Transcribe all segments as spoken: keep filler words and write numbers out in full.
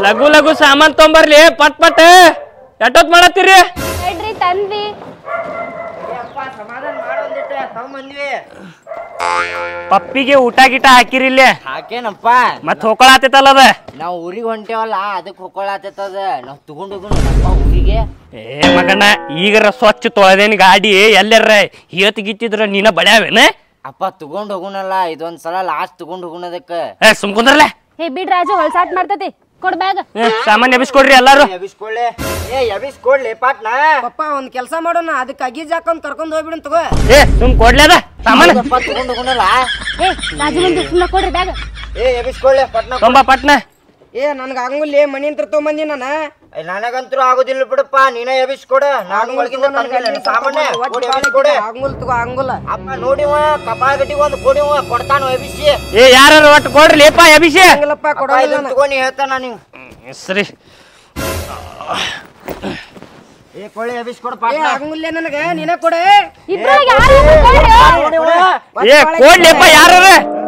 ಲಘು ಲಘು ಸಾಮಾನ್ ತೊಂಬರ್ಲಿ ಪಟ್ ಪಟ್ ಎಟ್ಟೊತ್ ಮಾಡತ್ತೀರಿ ಹೇಳ್ರಿ ತಂದ್ವಿ ಸಮಾಧಾನ ಮಾಡೋದಿಟ್ಟ ತಗೊಂಬಂದ್ವಿ ಪಪ್ಪಿಗೆ ಊಟ ಗಿಟ ಹಾಕಿರಿಲ್ಲ ಹಾಕೇನಪ್ಪ ಮತ್ ಹೋಕೊಳತೈತಲ್ಲ ಅದ ನಾವ್ ಊರಿಗೆ ಹೊಂಟೇವಲ್ಲ ಅದಕ್ಕೆ ಹೊಕ್ಕೊಳತದ ನಾವ್ ತಗೊಂಡ್ ಹೋಗೋಣಪ್ಪ ಊರಿಗೆ ಏ ಮಗನ ಈಗರ ಸ್ವಚ್ಛ ತೊಳೆದೇನ್ ಗಾಡಿ ಎಲ್ಲರ ಹೇತ್ ಗಿತ್ತಿದ್ರ ನೀನ ಬಡ್ಯಾವೇನ ಅಪ್ಪ ತಗೊಂಡ್ ಹೋಗೋಣಲ್ಲ ಇದೊಂದ್ಸಲ ಲಾಸ್ಟ್ ತಗೊಂಡ್ ಹೋಗೋಣದಕ್ಕ ಏ ಸುಮ್ಕುಂದ್ರಲ್ಲ ಹೇ ಬಿಡ್ ರಾಜು ಹೊಲ್ಸಾಟ್ ಮಾಡ್ತತಿ ಕೊಡ್ ಬ್ಯಾಗ್ ಸಾಮಾನ್ಯ ಎಬ್ಬಿಸ್ಕೊಡ್ರಿ ಎಲ್ಲಾರು ಎಬಿಸ್ಕೊಳ್ಳಿ ಏ ಎಬಿಸ್ಕೊಡ್ಲಿ ಪಾಟ್ನ ಪಪ್ಪ ಒಂದ್ ಕೆಲಸ ಮಾಡೋಣ ಅದಕ್ಕೆ ಅಗೀಜ್ ಹಾಕೊಂಡ್ ಕರ್ಕೊಂಡ್ ಹೋಗ್ಬಿಡನ್ ತಗೋ ಏ ಸುಮ್ ಕೊಡ್ಲಿ ಅದ ಸಾಮಾನ ತಗೊಂಡ್ ಹೋಗೋಣಲ್ಲ ಏ ರಾಜು ಒಂದು ಸುಮ್ಮನೆ ಕೊಡ್ರಿ ಬ್ಯಾಗ್ ಏ ಎಬಿಸ್ಕೊಳ್ಳಿ ಪಟ್ನ ತೊಂಬ ಪಟ್ನ ಏ ನನ್ಗ ಆಗಂಗಿಲ್ಲ ಮನಿ ಅಂತ ತಗೊಂಬಂದಿ ನಾನ ನನಗಂತೂ ಆಗೋದಿಲ್ಲ ಬಿಡಪ್ಪ ನೀನ ಎಬಿಸ್ಕೊಡ ನಾನು ಒಳಗಿಂದ ತಂದಿಲ್ಲ ಸಾಮಾನ್ಯ ಕೊಡಿ ಎಬಿಸ್ಕೊಡಿ ಆಗಂಗಿಲ್ಲ ತಗೋ ಆಗಂಗಿಲ್ಲ ಅಪ್ಪ ನೋಡಿವ ಕಪಾಳ ಗಟ್ಟಿಗೆ ಒಂದು ಕೊಡಿವ ಕೊಡ್ತಾನು ಎಬಿಸಿ ಏ ಯಾರು ಒಟ್ಟು ಕೊಡ್ರಿ ಲೇಪ ಎಬಿಸಿ ಆಗಂಗಿಲ್ಲಪ್ಪ ಕೊಡೋಲ್ಲ ತಗೊಂಡು ಹೇಳ್ತಾನ ನೀವು ಸರಿ ಏ ಕೊಳ್ಳಿ ಎಬಿಸ್ಕೊಡ ಏ ಪಾಟ್ನ ಆಗಂಗಿಲ್ಲ ನನಗ ನೀನ ಕೊಡೆ ಇಬ್ರಾಗ ಯಾರು ಕೊಡ್ರಿ ಏ ಕೊಡ್ಲಿಪ್ಪ ಯಾರು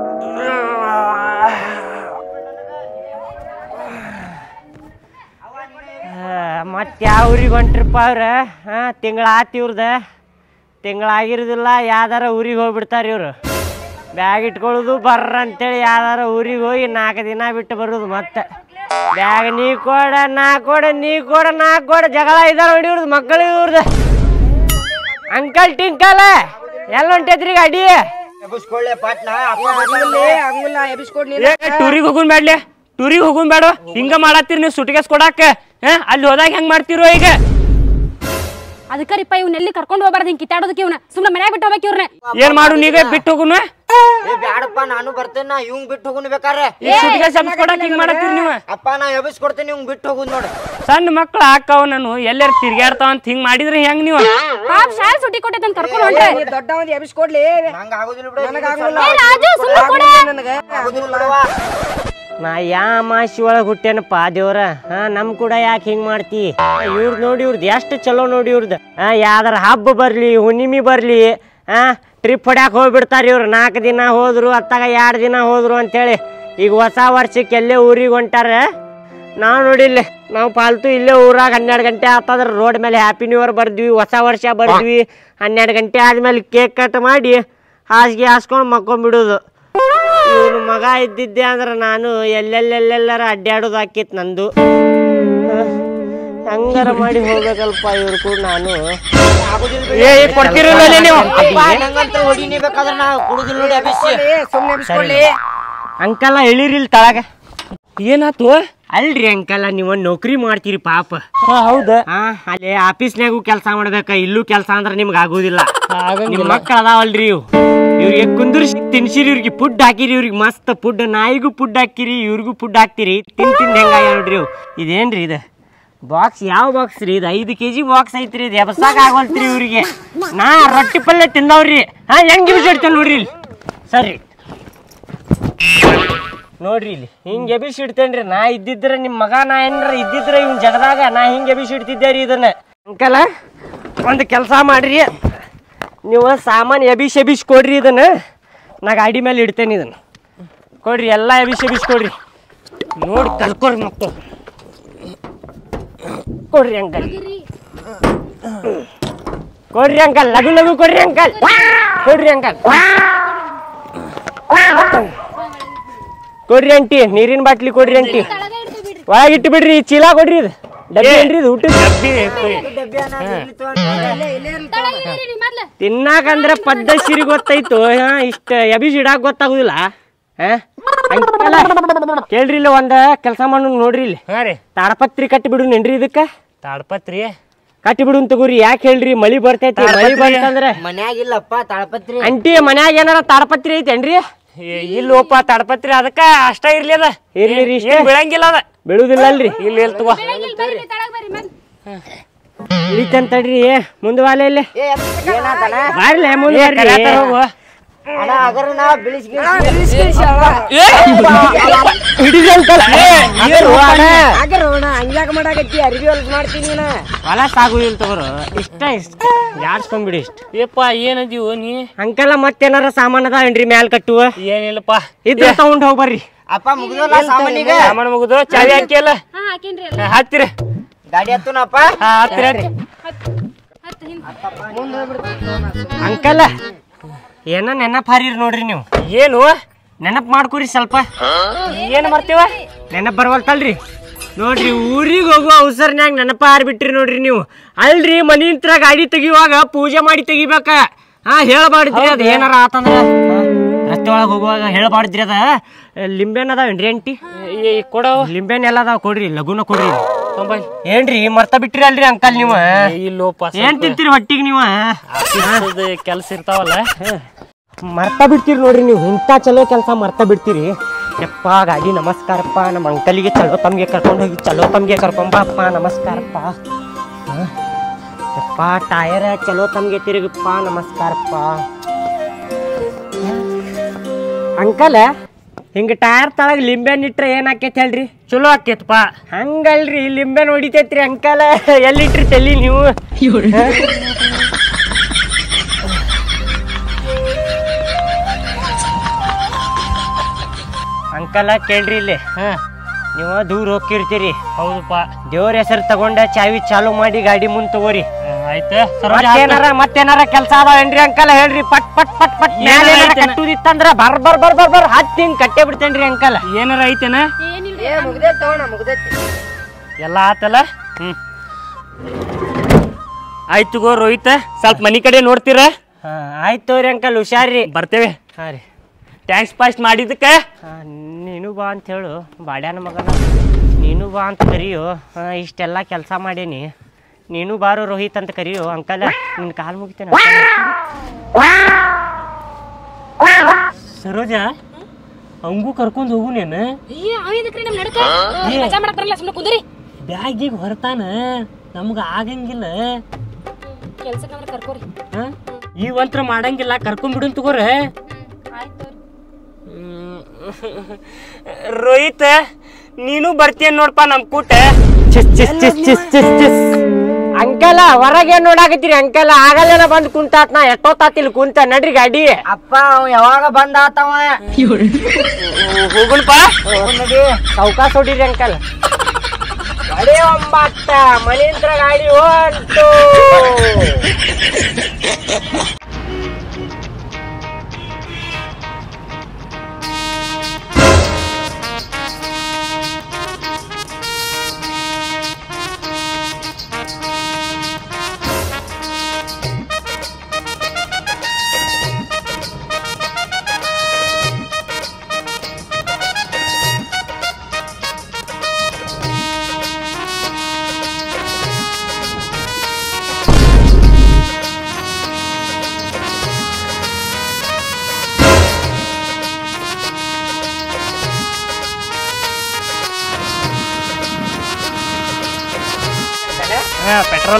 ಮತ್ತೆ ಯಾವ ಊರಿಗೆ ಹೊಂಟ್ರಪ್ಪ ಅವ್ರ ಹಾಂ ತಿಂಗಳ ಆತು ಇವ್ರದ ತಿಂಗಳಾಗಿರೋದಿಲ್ಲ ಯಾವ್ದಾರ ಊರಿಗೆ ಹೋಗ್ಬಿಡ್ತಾರೆ ಇವರು ಬ್ಯಾಗ್ ಇಟ್ಕೊಳ್ಳೋದು ಬರ್ರ ಅಂತೇಳಿ ಯಾವ್ದಾರ ಊರಿಗೆ ಹೋಗಿ ನಾಲ್ಕು ದಿನ ಬಿಟ್ಟು ಬರೋದು ಮತ್ತೆ ಬ್ಯಾಗ್ ನೀ ಕೊಡ ನಾ ಕೊಡ ನೀ ಕೊಡ ನಾ ಕೊಡ ಜಗಳ ಇದಾರ ನೋಡಿ ಇವ್ರದ್ದು ಮಕ್ಕಳು ಇವ್ರದ್ದು ಅಂಕಲ್ ಟಿಂಕಲ್ ಎಲ್ಲ ಹೊಂಟೈತ್ರಿ ಗಾಡಿ ಎಬಿಸ್ಕೊಳ್ಳಿ ಪಾಟ್ನ ಆಗಂಗಿಲ್ಲ ಆಗಂಗಿಲ್ಲ ಎಬಿಸ್ಕೊಡ್ ನೀನು ಟೂರಿಗೆ ಹೋಗುನ್ ಬ್ಯಾಡ್ಲಿ ಟೂರಿಗೆ ಹೋಗುನ್ ಬೇಡ ಹಿಂಗ ಮಾಡತ್ತೀರಿ ನೀವು ಸುಟಿಗೆಸ್ ಕೊಡಾಕ ಅಲ್ಲಿ ಹೋದಾಗ ಹೆಂಗ್ ಮಾಡ್ತಿರೋ ಈಗ ಅದಕ್ಕರಿಪ್ಪ ಇವ್ನ ಎಲ್ಲಿ ಕರ್ಕೊಂಡು ಹೋಗ್ಬಾರ್ದು ಹಿಂಗ್ ಕಿತ್ತಾಡೋದಕ್ಕೆ ಇವ್ನ ಸುಮ್ಮನೆ ಮನ್ಯಾಗ ಬಿಟ್ಟು ಹೋಗ್ಬೇಕು ಇವ್ರನ್ನ ಏನ್ ಮಾಡು ನೀವೇ ಬಿಟ್ಟು ಹೋಗುನ ಏ ಬ್ಯಾಡಪ್ಪ ನಾನು ಬರ್ತೇನೆ ನಾ ಇವಂಗ್ ಬಿಟ್ಟು ಹೋಗುನ್ ಬೇಕಾರೆ ಸುಟಿಗೆಸ್ ಕೊಡಾಕ ಹಿಂಗ್ ಮಾಡತ್ತೀರಿ ನೀವು ಅಪ್ಪ ನಾ ಎಬಿಸ್ಕೊಡ್ತೇನೆ ಇವಂಗ್ ಬಿಟ್ಟು ಹೋಗುನ್ ನೋಡು ಸಣ್ಣ ಮಕ್ಳು ಹಾಕಾವ ನಾನು ಎಲ್ಲಾರು ತಿರ್ಗಾಡ್ತಾವ ಅಂತ ಹಿಂಗ್ ಮಾಡಿದ್ರೆ ಹೆಂಗ್ ನೀವು ಪಾಪ ಶಾಲೆ ಸುಟ್ಟಿ ಕೊಟ್ಟೆ ಕರ್ಕೊಂಡು ಹೊಂಟ್ರೆ ದೊಡ್ಡ ಒಂದ್ ಎಬಿಸ್ಕೊಡ್ಲಿ ನಂಗ ಆಗೋದಿಲ್ಲ ಬಿಡು ನನಗ ಆಗಂಗಿಲ್ಲ ಏ ರಾಜು ಸುಮ್ಮನೆ ಕೊಡ ನನಗ ಆಗೋದಿಲ್ಲ ಬಿಡವ್ವ. ನಾ ಯಾ ಮಾಸಿ ಒಳಗೆ ಹುಟ್ಟೇನಪ್ಪ ದೇವ್ರ ಹಾ ನಮ್ ಕೂಡ ಯಾಕೆ ಹಿಂಗ್ ಮಾಡ್ತಿ ಇವ್ರದ್ ನೋಡಿ ಇವ್ರದ್ದು ಎಷ್ಟು ಚಲೋ ನೋಡಿ ಇವ್ರದ್ದು ಹಾ ಯಾವ್ದಾರ ಹಬ್ಬ ಬರ್ಲಿ ಹುಣ್ಣಿಮೆ ಬರ್ಲಿ ಹಾ ಟ್ರಿಪ್ ಹೊಡ್ಯಾಕ ಹೋಗ್ಬಿಡ್ತಾರ ಇವ್ರು ನಾಲ್ಕು ದಿನ ಹೋದ್ರು ಅತ್ತಾಗ ಎರಡು ದಿನ ಹೋದ್ರು ಅಂತೇಳಿ ಈಗ ಹೊಸ ವರ್ಷಕ್ಕೆ ಎಲ್ಲೇ ಊರಿಗೆ ಹೊಂಟಾರ ನಾವು ನೋಡಿಲ್ಲ ನಾವು ಪಾಲ್ತು ಇಲ್ಲೇ ಊರಾಗ ಹನ್ನೆರಡು ಗಂಟೆ ಆತಂದ್ರೆ ರೋಡ್ ಮೇಲೆ ಹ್ಯಾಪಿ ನ್ಯೂ ಇಯರ್ ಬರ್ದ್ವಿ ಹೊಸ ವರ್ಷ ಬರ್ದ್ವಿ ಹನ್ನೆರಡು ಗಂಟೆ ಆದ್ಮೇಲೆ ಕೇಕ್ ಕಟ್ ಮಾಡಿ ಹಾಸಿಗೆ ಹಾಸ್ಕೊಂಡು ಮಕ್ಕೊಂಡ್ಬಿಡೋದು ಇವನು ಮಗ ಇದ್ದಿದ್ದೆ ಅಂದ್ರೆ ನಾನು ಎಲ್ಲೆಲ್ಲೆಲ್ಲೆಲ್ಲರ ಅಡ್ಡಾಡೋದು ಹಾಕಿತ್ತು ನಂದು ಹಂಗಾರ ಮಾಡಿ ಹೋಗ್ಬೇಕಲ್ಪ ಇವ್ರು ಕೂಡ ನಾನು ಏ ಕೊಡ್ತಿರಲ್ಲ ನೀವು ಅಪ್ಪ ನಂಗಂತೂ ಹೊಡಿನಿ ಬೇಕಾದ್ರೆ ನಾ ಕುಡುದಿಲ್ಲ ನೋಡಿ ಎಬಿಸಿ ಸುಮ್ನೆ ಎಬಿಸ್ಕೊಡ್ಲಿ ಅಂಕಲ ಎಳಿರಿಲ್ ತಳಗ ಏನಾತು ಅಲ್ರಿ ಅಂಕಲ ನೀವು ನೌಕರಿ ಮಾಡ್ತೀರಿ ಪಾಪ ಹೌದಾ ಹಾ ಅಲ್ಲಿ ಆಫೀಸ್ನಾಗೂ ಕೆಲಸ ಮಾಡ್ಬೇಕ ಇಲ್ಲೂ ಕೆಲಸ ಅಂದ್ರೆ ನಿಮ್ಗೆ ಆಗೋದಿಲ್ಲ ನಿಮ್ ಮಕ್ಕಳು ಅದಾವಲ್ರಿ ಇವ್ ಇವ್ರಿಗೆ ಕುಂದ್ರಿಸಿ ತಿನ್ಸಿರಿ ಇವ್ರಿಗೆ ಫುಡ್ ಹಾಕಿರಿ ಇವ್ರಿಗೆ ಮಸ್ತ್ ಫುಡ್ ನಾಯಿಗೂ ಫುಡ್ ಹಾಕಿರಿ ಇವ್ರಿಗೂ ಫುಡ್ ಹಾಕ್ತಿರಿ ತಿನ್ ತಿಂದ ಹೆಂಗ ನೋಡ್ರಿ ಇವ್ ಇದೇನ್ರಿ ಇದು ಬಾಕ್ಸ್ ಯಾವ ಬಾಕ್ಸ್ ರೀ ಇದು ಐದು ಕೆಜಿ ಬಾಕ್ಸ್ ಐತ್ರಿ ಇದು ಎಬ್ಸಾಕ ಆಗೋಲ್ತ್ರಿ ಇವ್ರಿಗೆ ನಾ ರೊಟ್ಟಿ ಪಲ್ಯ ತಿಂದವ್ರಿ ಹಾ ಹೆಂಗ್ ಬಿಸಿಡ್ತೇನೆ ನೋಡ್ರಿ ಇಲ್ಲಿ ಸರಿ ನೋಡ್ರಿ ಇಲ್ಲಿ ಹಿಂಗೆ ಎಬಿಸಿಡ್ತೇನ್ರಿ ನಾ ಇದ್ದಿದ್ರೆ ನಿಮ್ಮ ಮಗ ನಾ ಏನಾರ ಇದ್ದಿದ್ರೆ ಇವ್ನ ಜಗದಾಗ ನಾ ಹಿಂಗೆ ಎಬಿಸಿಡ್ತಿದ್ದೆ ರೀ ಇದನ್ನ ಅಂಕಲ ಒಂದು ಕೆಲಸ ಮಾಡ್ರಿ ನೀವು ಸಾಮಾನು ಎಬಿಸ್ ಎಬಿಸ್ ಕೊಡ್ರಿ ಇದನ್ನ ನಾ ಗಾಡಿ ಮೇಲೆ ಇಡ್ತೇನೆ ಇದನ್ನ ಕೊಡ್ರಿ ಎಲ್ಲ ಎಬಿಸ್ ಎಬಿಸ್ ಕೊಡ್ರಿ ನೋಡಿ ಕಲ್ಕೊಡ್ರಿ ಮಕ್ಕಳು ಕೊಡ್ರಿ ಅಂಕಲ್ ಕೊಡ್ರಿ ಅಂಕಲ್ ಲಘು ಲಘು ಕೊಡ್ರಿ ಅಂಕಲ್ ಕೊಡ್ರಿ ಅಂಕಲ್ ಕೊಡ್ರಿ ಅಂಟಿ ನೀರಿನ ಬಾಟ್ಲಿ ಕೊಡ್ರಿ ಅಂಟಿ ಒಳಗಿಟ್ಟು ಬಿಡ್ರಿ ಚೀಲ ಕೊಡ್ರಿ ಇದು ಡಬ್ಬಿ ಏನ್ರಿ ಇದು ಊಟದ ತಿನ್ನಾಕಂದ್ರೆ ಪದ್ದ ಸಿರಿ ಗೊತ್ತಾಯ್ತು ಹಾ ಇಷ್ಟ ಎಬಿಸ್ ಇಡಾಕ್ ಗೊತ್ತಾಗುದಿಲ್ಲ ಹಾ ಕೇಳ್ರಿ ಇಲ್ಲ ಒಂದ ಕೆಲಸ ಮಾಡು ನೋಡ್ರಿ ಇಲ್ಲಿ ಹಾ ರೀ ತಾಡಪತ್ರಿ ಕಟ್ಟಿ ಬಿಡು ನೆನ್ರಿ ಇದಕ್ಕ ತಾಡ್ಪತ್ರಿ ಕಟ್ಟಿ ಬಿಡು ತಗೋರಿ ಯಾಕೆ ಹೇಳ್ರಿ ಮಳಿ ಬರ್ತೈತಿ ಮಳಿ ಬಂತಂದ್ರ ಮನ್ಯಾಗಿಲ್ಲಪ್ಪ ತಾಳಪತ್ರಿ ಅಂಟಿ ಮನ್ಯಾಗ ಏನಾರ ತಾಡಪತ್ರಿ ಐತೇನ್ರಿ ಇಲ್ಲೋಪ ತಾಡ್ಪತ್ರಿ ಅದಕ್ಕ ಅಷ್ಟ ಇರ್ಲಿ ಅದ ಇರ್ಲಿ ಇಷ್ಟ ಏನ್ ಬೀಳಂಗಿಲ್ಲ ಅದ ಬೀಳುದಿಲ್ಲ ಅಲ್ರಿ ಇಲ್ಲಿ ಇಲ್ಲಿ ತಗೋ ಇಳಿತಂತಡ್ರಿ ಮುಂದ್ ವಾಲೆ ಇಲ್ಲಿ ಏನಾತನ ಬಾರ್ಲೆ ಮುಂದ್ ಬರ್ರಿ ಹೋಗು ಅಣ್ಣ ಅಗರ ನಾ ಬಿಳಿಸಿ ಹಂಗ್ಯಾಕ ಮಾಡಾಕತ್ತಿ ಅರಿವಿ ಹೊಲ್ಸ್ ಮಾಡ್ತೀನಿ ನಾ ಹೊಲ ಸಾಗುದಿಲ್ಲ ತಗೋರು ಇಷ್ಟ ಇಷ್ಟ ಜಾಡ್ಸ್ಕೊಂಡ್ಬಿಡಿ ಇಷ್ಟ ಏಪ್ಪ ಏನದೀವು ನೀ ಅಂಕಲ ಮತ್ತೇನಾರ ಸಾಮಾನ್ ಅದಾವೇನ್ರಿ ಮ್ಯಾಲ್ ಕಟ್ಟುವ ಏನಿಲ್ಲಪ್ಪ ಇದ್ರ ತಗೊಂಡ್ ಹೋಗ್ಬರ್ರಿ ಅಪ್ಪ ಮುಗಿದಲ್ಲ ಸಾಮಾನಿಗೆ ಸಾಮಾನು ಮುಗಿದು ಚಾವಿ ಹಾಕಿಯಲ್ಲ ಹಾಕಿನ್ರಿ ಎಲ್ಲ ಹತ್ತಿರಿ ಗಾಡಿ ಹತ್ತುನಪ್ಪ ಹಾ ಹತ್ತಿರಿ ಹತ್ತಿ ಹತ್ತು ಹಿಂದ್ ಅಂಕಲ್ ಏನ ನೆನಪು ಹಾರಿರಿ ನೋಡ್ರಿ ನೀವು ಏನು ನೆನಪು ಮಾಡ್ಕೊರಿ ಸ್ವಲ್ಪ ಏನು ಮಾಡ್ತೀವ ನೆನಪು ಬರ್ವಲ್ತಲ್ರಿ ನೋಡ್ರಿ ಊರಿಗೆ ಹೋಗುವ ಅವಸರ್ನ್ಯಾಗ ನೆನಪ ಹಾರ್ಬಿಟ್ರಿ ನೋಡ್ರಿ ನೀವು ಅಲ್ರಿ ಮನಿ ಹತ್ರ ಗಾಡಿ ತೆಗಿಯುವಾಗ ಪೂಜೆ ಮಾಡಿ ತೆಗಿಬೇಕ ಹಾ ಹೇಳ್ಬಾರ್ದ್ರಿ ಅದ ಏನಾರ ಆತಂದ್ರ ರಸ್ತೆ ಒಳಗೆ ಹೋಗುವಾಗ ಹೇಳ್ಬಾರ್ದ್ರಿ ಅದ ಲಿಂಬೆನ್ ಅದಾವೇನ್ರಿ ಅಂಟಿ ಕೊಡವ ಲಿಂಬೆನ್ ಎಲ್ಲ ಅದಾವ ಕೊಡ್ರಿ ಲಘುನ ಕೊಡ್ರಿ ತೊಂಬೈ ಏನ್ರಿ ಮರ್ತ ಬಿಟ್ರಿ ಅಲ್ರಿ ಅಂಕಲ್ ನೀವು ಇಲ್ಲೋಪ ಏನ್ ತಿಂತೀರಿ ಹೊಟ್ಟಿಗೆ ನೀವು ಕೆಲಸ ಇರ್ತಾವಲ್ಲ ಮರ್ತ ಬಿಡ್ತೀರಿ ನೋಡ್ರಿ ನೀವು ಇಂಥ ಚಲೋ ಕೆಲಸ ಮರ್ತ ಬಿಡ್ತೀರಿ ಯಪ್ಪ ಗಾಡಿ ನಮಸ್ಕಾರಪ್ಪ ನಮ್ಮ ಅಂಕಲಿಗೆ ಚಲೋ ತಮ್ಗೆ ಕರ್ಕೊಂಡು ಹೋಗಿ ಚಲೋ ತಮ್ಗೆ ಕರ್ಕೊಂಬಪ್ಪ ನಮಸ್ಕಾರಪ್ಪ ಯಪ್ಪ ಟಯರ ಚಲೋ ತಮ್ಗೆ ತಿರುಗಪ್ಪ ನಮಸ್ಕಾರಪ್ಪ ಅಂಕಲ್ ಹಿಂಗ ಟಯರ್ ತಳಗ ಲಿಂಬೆನ್ ಇಟ್ರೆ ಏನ್ ಆಕೈತಿ ಹೇಳ್ರಿ ಚಲೋ ಆಕೇತಪ್ಪ ಹಂಗಲ್ರಿ ಲಿಂಬೆನ್ ಹೊಡಿತೈತ್ರಿ ಅಂಕಲ್ ಎಲ್ಲಿಟ್ರಿ ತಲಿ ನೀವು ಅಂಕಲ ಕೇಳ್ರಿ ಇಲ್ಲಿ ಹಾ ನೀವು ದೂರ ಹೋಗಿರ್ತೀರಿ ಹೌದಪ್ಪ ದೇವ್ರ ಹೆಸರು ತಗೊಂಡ ಚಾವಿ ಚಾಲು ಮಾಡಿ ಗಾಡಿ ಮುಂದ್ ತಗೋರಿ ಆಯ್ತು ಮತ್ತೇನಾರ ಮತ್ತೇನಾರ ಕೆಲಸ ಅದಾವೇನ್ರಿ ಅಂಕಲ್ ಹೇಳ್ರಿ ಪಟ್ ಪಟ್ ಪಟ್ ಪಟ್ ಕಟ್ಟುದಿತ್ತಂದ್ರ ಬರ್ ಬರ್ ಬರ್ ಬರ್ ಬರ್ ಹತ್ತಿ ಹಿಂಗ್ ಕಟ್ಟೆ ಬಿಡ್ತೇನ್ರಿ ಅಂಕಲ್ ಏನಾರ ಐತೇನ ಏನಿಲ್ರಿ ಮುಗ್ದೈತಿ ತಗೋಣ ಮುಗ್ದೈತಿ ಎಲ್ಲ ಆತಲ್ಲ ಹ್ಮ್ ಆಯ್ತು ಗೋ ರೋಹಿತ್ ಸ್ವಲ್ಪ ಮನಿ ಕಡೆ ನೋಡ್ತೀರ ಹಾ ಆಯ್ತು ತಗೋರಿ ಅಂಕಲ್ ಹುಷಾರ್ರಿ ಬರ್ತೇವೆ ಹಾ ರೀ ಟ್ಯಾಂಕ್ಸ್ ಪಾಸ್ಟ್ ಮಾಡಿದ್ದಕ್ಕೆ ನೀನು ಬಾ ಅಂತ ಹೇಳು ಬಾಡ್ಯಾನ ಮಗನ ನೀನು ಬಾ ಅಂತ ಕರಿಯೋ ಇಷ್ಟೆಲ್ಲ ಕೆಲಸ ಮಾಡೇನಿ ನೀನು ಬಾರೋ ರೋಹಿತ್ ಅಂತ ಕರಿಯೋ ಅಂಕಲ್ ನಿನ್ನ ಕಾಲು ಮುಗಿತೇನೆ ಸರೋಜ ಅವಂಗೂ ಕರ್ಕೊಂಡು ಹೋಗು ನೀನು ಅಯ್ಯ ಅವೇದಕ್ರಿ ನಮ್ ನಡಕ ಮಜಾ ಮಾಡಕ್ ಬರಲ್ಲ ಸುಮ್ಮನೆ ಕುಂದ್ರಿ ಬ್ಯಾಗಿಗೆ ಹೊರತಾನ ನಮ್ಗ ಆಗಂಗಿಲ್ಲ ಕೆಲ್ಸಕ್ಕೆ ಅಂದ್ರೆ ಕರ್ಕೋರಿ ಹ? ಈ ಒಂತ್ರ ಮಾಡಂಗಿಲ್ಲ ಕರ್ಕೊಂಡ್ಬಿಡು ತಗೋರ ಆಯ್ತು ರೋಹಿತ್ ನೀನು ಬರ್ತೀಯ ನೋಡ್ಪ ನಮ್ ಕೂಟ ಚಿಸ್ ಚಿಸ್ ಚಿಸ್ ಚಿಸ್ ಚಿಸ್ ಚಿಸ್ ಅಂಕಲ ಹೊರಗೆ ನೋಡಾಕತ್ತೀರಿ ಅಂಕಲ ಆಗಲ್ಲೇನ ಬಂದ್ ಕುಂತಾತ್ ನಾ ಎಷ್ಟೊತ್ತಾತಿಲ್ ಕುಂತ ನಡ್ರಿ ಗಾಡಿ ಅಪ್ಪ ಅವ ಯಾವಾಗ ಬಂದ ಆತವ ಹೋಗುಣಪ್ಪ ನಡಿ ಸಾವ್ಕಾಸ ಹೊಡಿರಿ ಅಂಕಲ್ ಅಡೇ ಒಂಬತ್ತ ಮನೇಂದ್ರ ಗಾಡಿ ಹೊಂಟು ಹಾ ಪೆಟ್ರೋಲ್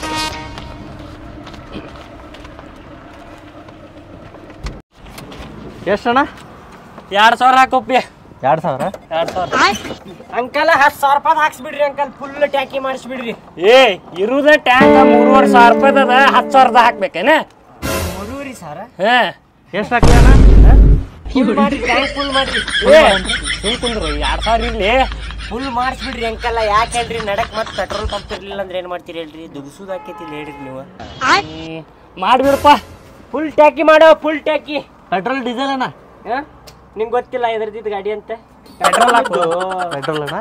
ಎಷ್ಟಣ್ಣ ಎರಡ್ ಸಾವಿರ ಹಾಕೋಪ್ಪಿ ಎರಡು ಸಾವಿರ ಎರಡ್ ಸಾವಿರ ಅಂಕಲ್ ಹತ್ತು ಸಾವಿರ ರೂಪಾಯಿ ಹಾಕ್ಸ್ಬಿಡ್ರಿ ಅಂಕಲ್ ಫುಲ್ ಟ್ಯಾಕಿ ಮಾಡಿಸ್ಬಿಡ್ರಿ ಏ ಇರುದ ಟ್ಯಾಂಕ್ ಮೂರುವರೆ ಸಾವಿರ ರೂಪಾಯಿದ ಅದ ಹತ್ತು ಸಾವಿರದ ಹಾಕ್ಬೇಕೇನ ಮೂರುವರೆ ಸಾವಿರ ಹಾ ಎಷ್ಟು ಹಾಕಿ ಅಣ್ಣ ಫುಲ್ ಮಾಡ್ರಿ ಟ್ಯಾಂಕ್ ಫುಲ್ ಮಾಡ್ರಿ ಏ ಸುಮ್ ಕುಂದ್ರು ಎರಡ್ ಸಾವಿರ ಇರ್ಲಿ ಫುಲ್ ಮಾಡಿಸ್ಬಿಡ್ರಿ ಅಂಕಲ್ ಯಾಕೆ ಹೇಳ್ರಿ ನಡಕ್ ಮತ್ತೆ ಪೆಟ್ರೋಲ್ ಪಂಪ್ ಇರ್ಲಿಲ್ಲ ಅಂದ್ರೆ ಏನ್ ಮಾಡ್ತೀರಿ ಹೇಳ್ರಿ ದುಗ್ಸುದ್ ಹಾಕೈತಿಲ್ಲ ಹೇಳ್ರಿ ನೀವು ಮಾಡ್ಬಿಡಪ್ಪ ಫುಲ್ ಟ್ಯಾಕಿ ಮಾಡೋ ಫುಲ್ ಟ್ಯಾಕಿ ಪೆಟ್ರೋಲ್ ಡೀಸೆಲ್ ಅಣ್ಣ ನಿಂಗೆ ಗೊತ್ತಿಲ್ಲ ಎದ್ರದಿದ್ದು ಗಾಡಿ ಅಂತ ಪೆಟ್ರೋಲ್ ಹಾಕು ಪೆಟ್ರೋಲ್ ಅಣ್ಣ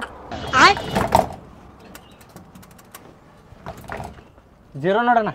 ಜೀರೋ ನೋಡೋಣ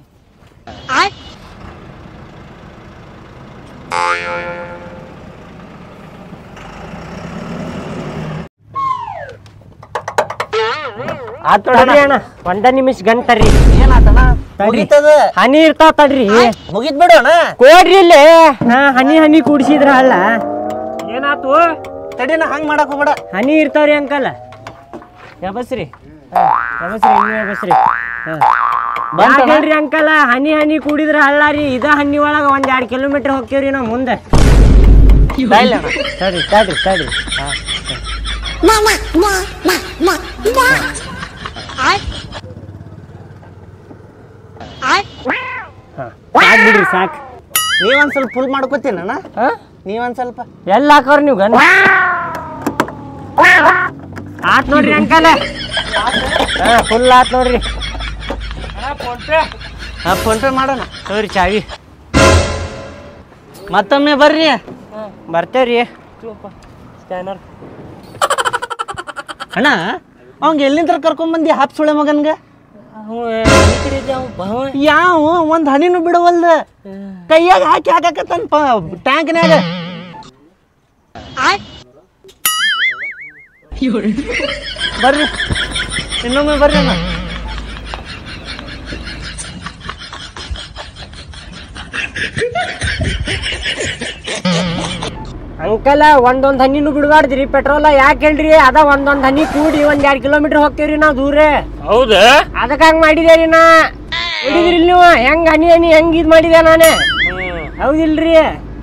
ಆತ್ ತಡ್ರಿ ಅಣ್ಣ ಒಂದ ನಿಮಿಷ ಗಂಟರಿ ಏನಾತಣ್ಣ ಮುಗಿತದ ಹನಿ ಇರ್ತಾವ ತಡ್ರಿ ಮುಗಿತ್ ಬಿಡು ಅಣ್ಣ ಕೊಡ್ರಿ ಇಲ್ಲಿ ಹಾ ಹನಿ ಹನಿ ಕುಡಿಸಿದ್ರ ಅಲ್ಲ ಏನಾತು ತಡಿನ ಹಂಗ್ ಮಾಡಕ್ ಹೋಗ್ಬೇಡ ಹನಿ ಇರ್ತಾವ್ರಿ ಅಂಕಲ್ ಯಾಬಸ್ರಿ ಯಾಬಸ್ರಿ ಇನ್ನು ಯಾಬಸ್ರಿ ಹೇಳ್ರಿ ಅಂಕಲ್ ಹನಿ ಹನಿ ಕುಡಿದ್ರ ಹಳ್ಳ ರೀ ಇದ ಹನಿ ಒಳಗ ಒಂದ್ ಎರಡ್ ಕಿಲೋಮೀಟರ್ ಹೋಗ್ತೇವ್ರಿ ನಾವ್ ಮುಂದೆ ತಡ್ರಿ ತಡ್ರಿ ತಡ್ರಿ ಸಾಕ್ ಬಿಡ್ರಿ ಸಾಕ್ ನೀವೊಂದ್ ಸ್ವಲ್ಪ ಫುಲ್ ಮಾಡ್ಕೋತೀನಣ್ಣ ನೀವೊಂದ್ ಸ್ವಲ್ಪ ಎಲ್ಲ ಹಾಕೋರ್ ನೀವು ಗನ್ ಆ ಆತ್ ನೋಡ್ರಿ ಅಂಕಲ್ ಹಾ ಫುಲ್ ಆತ್ ನೋಡ್ರಿ ಫೋನ್ ಪೇ ಹಾಂ ಫೋನ್ ಪೇ ಮಾಡೋಣ. ತೋರಿ ಚಾವಿ ಮತ್ತೊಮ್ಮೆ ಬರ್ರಿ. ಬರ್ತೇವ್ರಿ ಸ್ಕ್ಯಾನರ್. ಅಣ್ಣ ಅವಂಗ ಎಲ್ಲಿಂದ ಕರ್ಕೊಂಬಂದಿ ಹಾಪ್ ಸುಳೆ ಮಗನ್ಗ? ಯಾವ ಒಂದ್ ಹನಿನೂ ಬಿಡವಲ್ದ, ಕೈಯಾಗ ಹಾಕಿ ಹಾಕಾಕತ್ತಾನ ಟ್ಯಾಂಕ್ನ್ಯಾಗ. ಬರ್ರಿ ಇನ್ನೊಮ್ಮೆ ಬರ್ರಿ ಅಣ್ಣ. ಅಂಕಲ್ ಒಂದೊಂದ್ ಹನಿನೂ ಬಿಡಬಾರ್ದ್ರಿ ಪೆಟ್ರೋಲ್. ಯಾಕೆ ಹೇಳ್ರಿ ಅದ ಒಂದೊಂದ್ ಹನಿ ಕೂಡಿ ಒಂದ್ ಎರಡ್ ಕಿಲೋಮೀಟರ್ ಹೋಗ್ತೇವ್ರಿ ನಾವ್ ದೂರ. ಹೌದ ಅದಕ್ಕ ಹಂಗ ಮಾಡಿದೇರಿ ನಾ. ಹಿಡಿದ್ರಿ ನೀವು ಹೆಂಗ್ ಹನಿ ಹನಿ ಹೆಂಗ್ ಇದ್ ಮಾಡಿದೆ ನಾನೇ ಹೌದಿಲ್ರಿ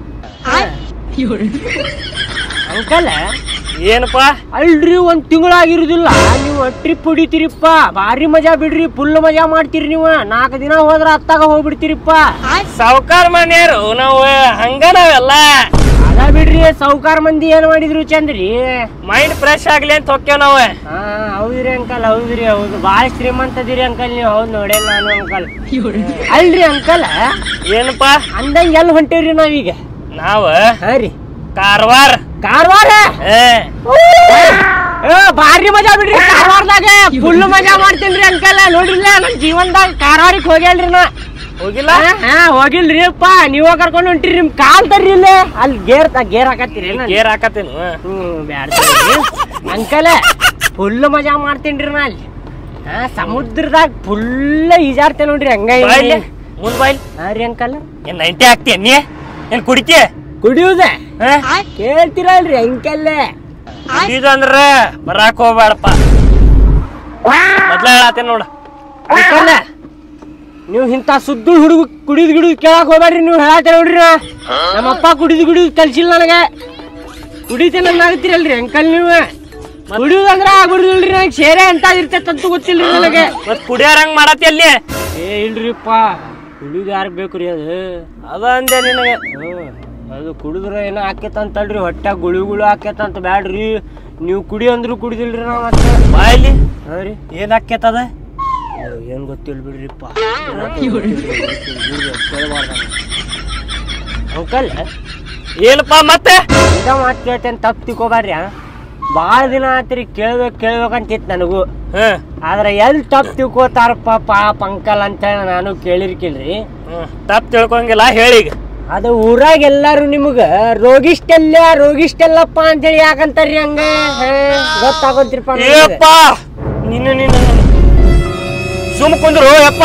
ಅಂಕಲ್? ಏನಪ್ಪಾ ಅಲ್ರಿ ಒಂದ್ ತಿಂಗಳಾಗಿರುದಿಲ್ಲ ನೀವು ಟ್ರಿಪ್ ಹೊಡಿತೀರಿಪ್ಪ, ಭಾರಿ ಮಜಾ ಬಿಡ್ರಿ, ಫುಲ್ ಮಜಾ ಮಾಡ್ತೀರಿ ನೀವು. ನಾಲ್ಕು ದಿನ ಹೋದ್ರ ಹತ್ತಾಗ ಹೋಗ್ಬಿಡ್ತೀರಿಪ್ಪ. ಸಾವುಕಾರ ಮನ್ಯಾರು ನಾವು ಹಂಗ ನಾವೆಲ್ಲ ಅದ ಬಿಡ್ರಿ, ಸೌಕಾರ ಮಂದಿ ಏನ್ ಮಾಡಿದ್ರು ಚಂದ್ರಿ, ಮೈಂಡ್ ಫ್ರೆಶ್ ಆಗ್ಲಿ ಅಂತ ಹೋಗ್ತೇವ್ ನಾವ್. ಹಾ ಹೌದ್ರಿ ಅಂಕಲ್, ಹೌದ್ರಿ ಹೌದು, ಬಾಳ ಶ್ರೀಮಂತದಿರಿ ಅಂಕಲ್ ನೀವು. ಹೌದ್ ನೋಡೇ ನಾನು ಅಂಕಲ್. ಅಲ್ರಿ ಅಂಕಲ್ ಏನಪ್ಪಾ ಅಂದಂಗ ಎಲ್ ಹೊಂಟೇವ್ರಿ ನಾವೀಗ? ನಾವ ಹಾ ರೀ ಕಾರವಾರ. ಕಾರವಾರ ಭಾರಿ ಮಜಾ ಬಿಡ್ರಿ ಕಾರವಾರದಾಗ, ಫುಲ್ ಮಜಾ ಮಾಡ್ತೇನ್ರಿ ಅಂಕಲ್. ನೋಡ್ರಿಲ್ಲ ನಮ್ ಜೀವನದಾಗ ಕಾರವಾರಿಗೆ ಹೋಗ್ಯಾಳ್ರಿ ನಾ. ಹೋಗಿಲ್ಲ? ಹಾ ಹೋಗಿಲ್ರಿ ಅಪ್ಪ, ನೀವ ಕರ್ಕೊಂಡು ಹೊಂಟಿರಿ. ನಿಮ್ ಕಾಲ್ ತರ್ರಿ ಇಲ್ಲ ಅಲ್ಲಿ ಗೇರ್ ಗೇರ್ ಹಾಕತ್ತೀರಿ ಗೇರ್ ಹಾಕತ್ತೇನು? ಹ್ಮ್ ಬ್ಯಾಡ ಅಂಕಲ್, ಫುಲ್ ಮಜಾ ಮಾಡ್ತೇನ್ರಿ ನಾ ಅಲ್ಲಿ. ಹಾ ಸಮುದ್ರದಾಗ ಫುಲ್ ಈಜಾಡ್ತೇನೆ ನೋಡ್ರಿ ಹಂಗ ಮುಂದ್ ಬಾಯ್ಲಿ. ಹಾ ರೀ ಅಂಕಲ್. ಏನ್ ನೈಂಟಿ ಹಾಕ್ತೀಯ ನೀ? ಏನ್ ಕುಡಿತೀಯ? ಕುಡಿಯುದ ಕೇಳ್ತೀರಲ್ರಿ ಅಂಕಲ್? ಕುಡಿಯುದ ಅಂದ್ರ ಬರಾಕ್ ಹೋಗ್ಬೇಡಪ್ಪ, ಮೊದ್ಲ ಹೇಳತ್ತೇನ್ ನೋಡ. ಅಂಕಲ್ ನೀವು ಇಂತ ಸುದ್ದು ಹುಡುಗ ಕುಡಿದ್ ಗಿಡಿದ್ ಕೇಳಕ್ ಹೋಗ್ಬೇಡ್ರಿ. ನೀವು ಹೇಳತ್ತೇನೆ ನೋಡ್ರಿ, ನಮ್ಮಪ್ಪ ಕುಡಿದ್ ಗಿಡಿದ್ ಕಲ್ಸಿಲ್ಲ ನನಗೆ. ಕುಡಿತೇನೆ ಆಗತ್ತೀರಲ್ರಿ ಅಂಕಲ್ ನೀವು? ಕುಡಿಯುದಂದ್ರ ಆಗ್ಬಿಡುದಿಲ್ರಿ, ನನಗೆ ಸೇರೆ ಅಂತ ಇರ್ತೈತಂತ ಗೊತ್ತಿಲ್ರಿ ನನಗೆ. ಮತ್ ಕುಡಿಯಾರಂಗ್ ಮಾಡತ್ತಿ ಅಲ್ಲಿ? ಏ ಇಲ್ರಿಪ್ಪ, ಕುಡಿದ್ ಯಾರಿಗೆ ಬೇಕ್ರಿ ಅದು? ಅದ ಅಂದೆ ನಿನಗೆ. ಅದು ಕುಡಿದ್ರ ಏನೋ ಆಕೇತಂತಲ್ರಿ, ಹೊಟ್ಟಾಗ ಗುಳಿ ಗುಳು ಆಕೇತಂತ. ಬ್ಯಾಡ್ರಿ ನೀವು ಕುಡಿ ಅಂದ್ರು ಕುಡಿದಿಲ್ರಿ ನಾವ್. ಮತ್ತೆ ಬಾಯ್ಲಿ ಹಾ ರೀ ಏನ್ ಆಕೇತದ? ಏನ್ ಗೊತ್ತಿಲ್ ಬಿಡ್ರಿಪ್ಪ ಅಂಕಲ್. ಏನಪ್ಪಾ ಮತ್ತೆ ಇಂಥ ಮಾತು ಕೇಳ್ತೇನೆ, ತಪ್ಪು ತಿಳ್ಕೊಬ್ಯಾಡ್ರಿ. ಭಾಳ ದಿನ ಆತ್ರಿ ಕೇಳ್ಬೇಕು ಕೇಳ್ಬೇಕಂತಿತ್ತು ನನಗೂ. ಹ್ಮ್ ಆದ್ರೆ ಎಲ್ಲಿ ತಪ್ಪು ತಿಳ್ಕೊತಾರಪ್ಪ ಪಾಪ ಅಂಕಲ್ ಅಂತೇಳಿ ನಾನು ಕೇಳಿರ್ಕಿಲ್ರಿ. ತಪ್ಪು ತಿಳ್ಕೊಂಗಿಲ್ಲ ಹೇಳೀಗ. ಅದು ಊರಾಗ ಎಲ್ಲಾರು ನಿಮಗ ರೋಗಿಷ್ಟೆಲ್ಲ ರೋಗಿಷ್ಟೆಲ್ಲಪ್ಪ ಅಂತೇಳಿ ಯಾಕಂತಾರ್ರಿ ಹಂಗ? ಗೊತ್ತಾಗೋದ್ರಿಪ್ಪ ಏಪ್ಪ ನೀನು ನೀನು ಸುಮ್ ಕುಂದ್ರು ಯಪ್ಪ.